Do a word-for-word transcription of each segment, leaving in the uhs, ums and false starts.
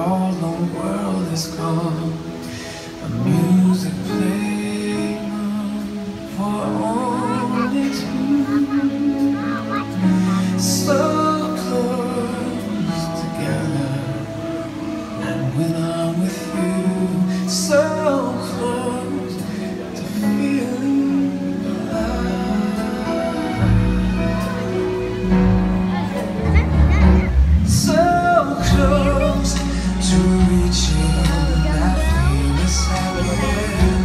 all the world is gone. A music playing for only two. So close together, and when I'm with you, so close to feeling alive. So close to reaching that famous happiness.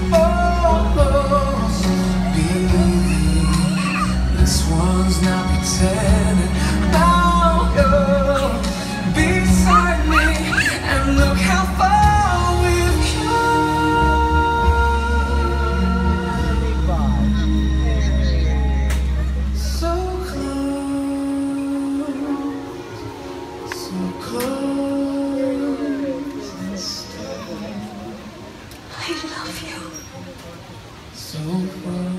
Almost believing this one's not pretending. Now you're beside me, and look how far we've come. So close, so close and still. I love you. So close.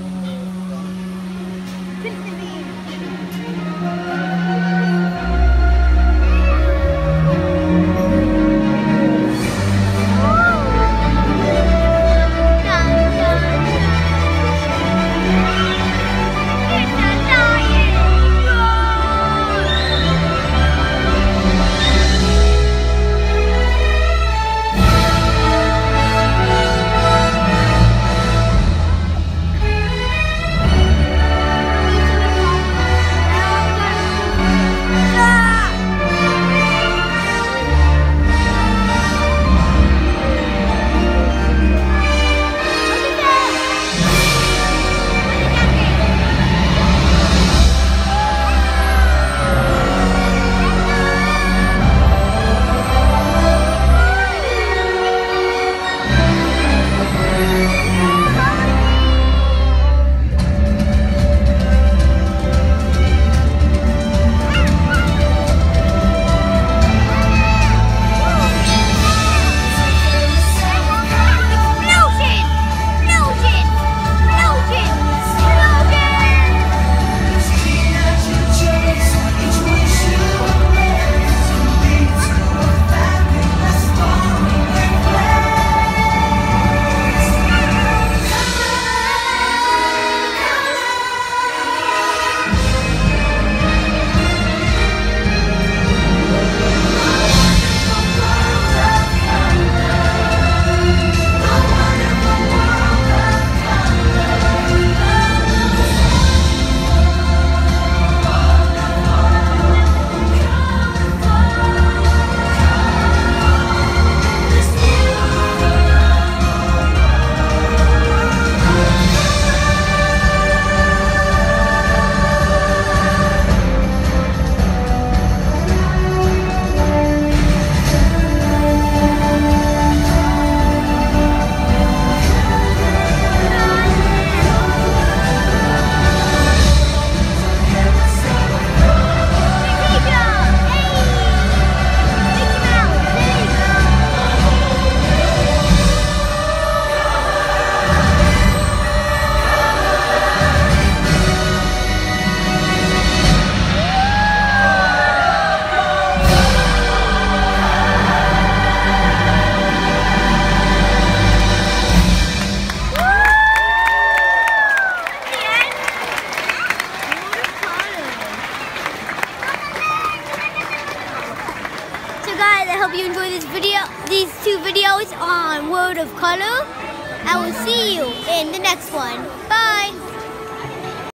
Guys, I hope you enjoy this video, these two videos on World of Color. I will see you in the next one.